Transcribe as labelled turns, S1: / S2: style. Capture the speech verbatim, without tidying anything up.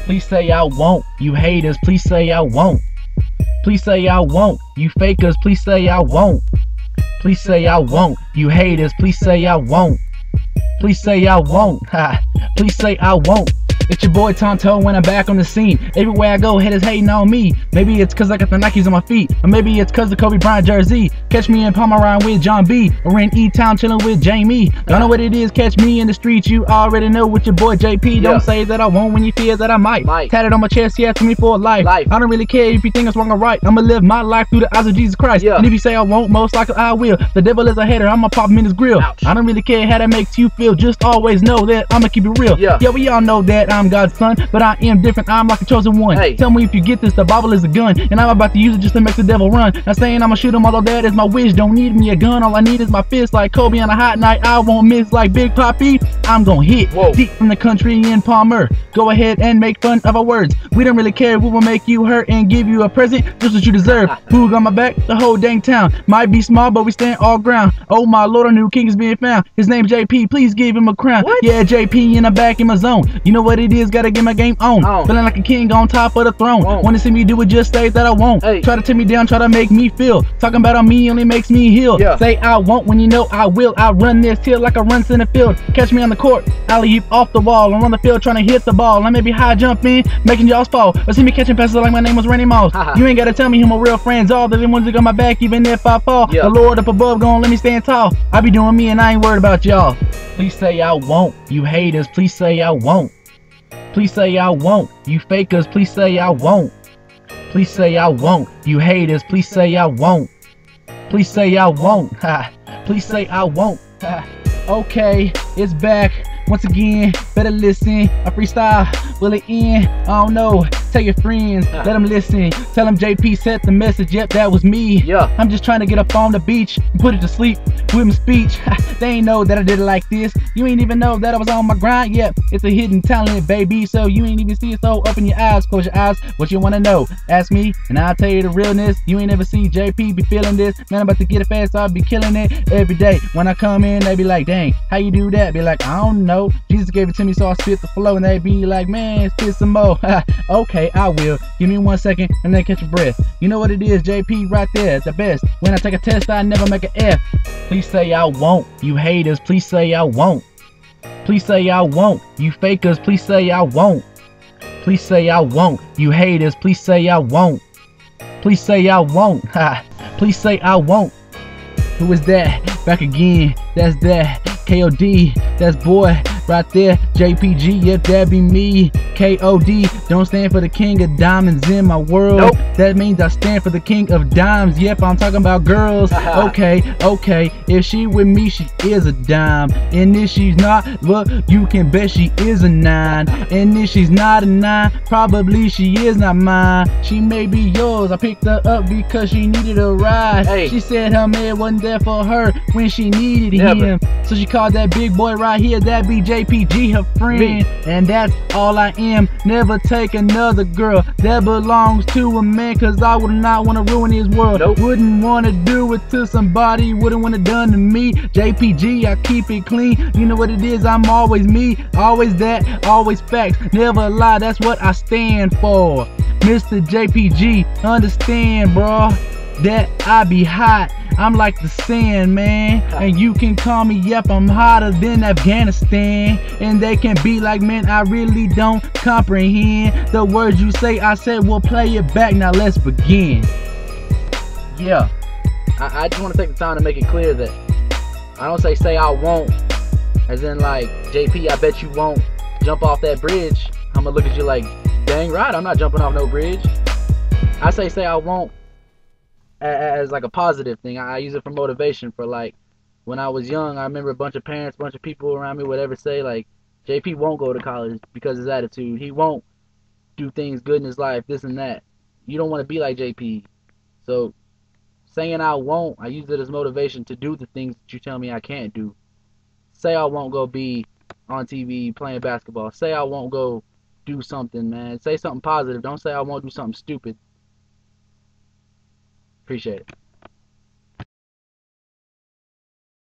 S1: Please say I won't. You haters, please say I won't. Please say I won't. You fakers, please say I won't. Please say I won't. You haters, please say I won't. Please say I won't. Ha. Please say I won't. It's your boy Tonto when I'm back on the scene. Everywhere I go, haters hating on me. Maybe it's cause I got the Nikes on my feet, or maybe it's cause the Kobe Bryant jersey. Catch me in Pomeroy with John B, or in E-Town chilling with Jamie. Don't know what it is, catch me in the streets. You already know with your boy J P. Don't yeah. say that I won't when you fear that I might. might. Tatted on my chest, yeah, to me for life. life. I don't really care if you think it's wrong or right. I'ma live my life through the eyes of Jesus Christ. Yeah. And if you say I won't, most likely I will. The devil is a hater, I'ma pop him in his grill. Ouch. I don't really care how that makes you feel. Just always know that I'ma keep it real. Yeah, yeah we all know that I'm God's son, but I am different, I'm like a chosen one. Hey. Tell me if you get this, the Bible is a gun, and I'm about to use it just to make the devil run. Not saying I'ma shoot him, although that is my wish. Don't need me a gun, all I need is my fist. Like Kobe on a hot night, I won't miss. Like Big Papi, I'm gonna hit. Whoa. Deep from the country in Palmer. Go ahead and make fun of our words. We don't really care, we will make you hurt and give you a present, just what you deserve. Who got my back? The whole dang town. Might be small, but we stand all ground. Oh my lord, a new king is being found. His name's J P, please give him a crown. What? Yeah, J P in the back in my zone. You know what it is, gotta get my game on. Oh. Feeling like a king on top of the throne. Oh. Wanna see me do it, just say that I won't. Hey. Try to tear me down, try to make me feel. Talking about on me only makes me heal. Yeah. Say I won't when you know I will. I run this hill like I run center field. Catch me on the court, alley-oop off the wall. I'm on the field trying to hit the ball. I may be high jumping, making y'all fall. Or see me catching passes like my name was Randy Moss. You ain't gotta tell me who my real friends are. They're the ones that got my back even if I fall. Yeah. The Lord up above gonna let me stand tall. I be doing me and I ain't worried about y'all. Please say I won't. You haters, please say I won't. Please say I won't. You fakers, please say I won't. Please say I won't. You haters, please say I won't. Please say I won't. Ha. Please say I won't. Ha. Okay, it's back once again. Better listen. I freestyle. Will it end? I don't know. Tell your friends, let them listen. Tell them J P sent the message. Yep, that was me. Yeah. I'm just trying to get up on the beach and put it to sleep with my speech. They ain't know that I did it like this. You ain't even know that I was on my grind. Yep, it's a hidden talent, baby. So you ain't even see it. So open your eyes, close your eyes. What you wanna know? Ask me, and I'll tell you the realness. You ain't ever see J P be feeling this. Man, I'm about to get it fast, so I'll be killing it every day. When I come in, they be like, dang, how you do that? Be like, I don't know. Jesus gave it to me, so I spit the flow, and they be like, man, spit some more. Okay, I will. Give me one second and then catch your breath. You know what it is, J P right there, the best. When I take a test, I never make an F. Please say I won't. You haters, please say I won't. Please say I won't. You fakers, please say I won't. Please say I won't. You haters, please say I won't. Please say I won't. Ha. Please say I won't. Who is that? Back again. That's that. K O D. That's boy right there. J P G. Yep, that be me. K O D. Don't stand for the king of diamonds in my world. Nope. That means I stand for the king of dimes. Yep, I'm talking about girls. Okay, okay. If she with me, she is a dime. And if she's not, well, you can bet she is a nine. And if she's not a nine, probably she is not mine. She may be yours. I picked her up because she needed a ride. Hey. She said her man wasn't there for her when she needed Never. him. So she called that big boy right here. That be J P G, her friend. Me. And that's all I am. Never take another girl that belongs to a man, cause I would not want to ruin his world. Nope. Wouldn't want to do it to somebody, wouldn't want it done to me. J P G, I keep it clean. You know what it is, I'm always me. Always that, always facts. Never lie, that's what I stand for. Mister J P G, understand, bro, that I be hot. I'm like the sand, man, and you can call me, yep, I'm hotter than Afghanistan. And they can be like, man, I really don't comprehend the words you say. I said we'll play it back, now let's begin. Yeah, I, I just want to take the time to make it clear that I don't say say I won't, as in like, J P, I bet you won't jump off that bridge. I'm gonna look at you like, dang right, I'm not jumping off no bridge. I say say I won't as like a positive thing. I use it for motivation. For like, when I was young, I remember a bunch of parents, a bunch of people around me would ever say like, J P won't go to college because of his attitude. He won't do things good in his life, this and that. You don't want to be like J P. So saying I won't, I use it as motivation to do the things that you tell me I can't do. Say I won't go be on T V playing basketball. Say I won't go do something, man. Say something positive. Don't say I won't do something stupid. Appreciate it.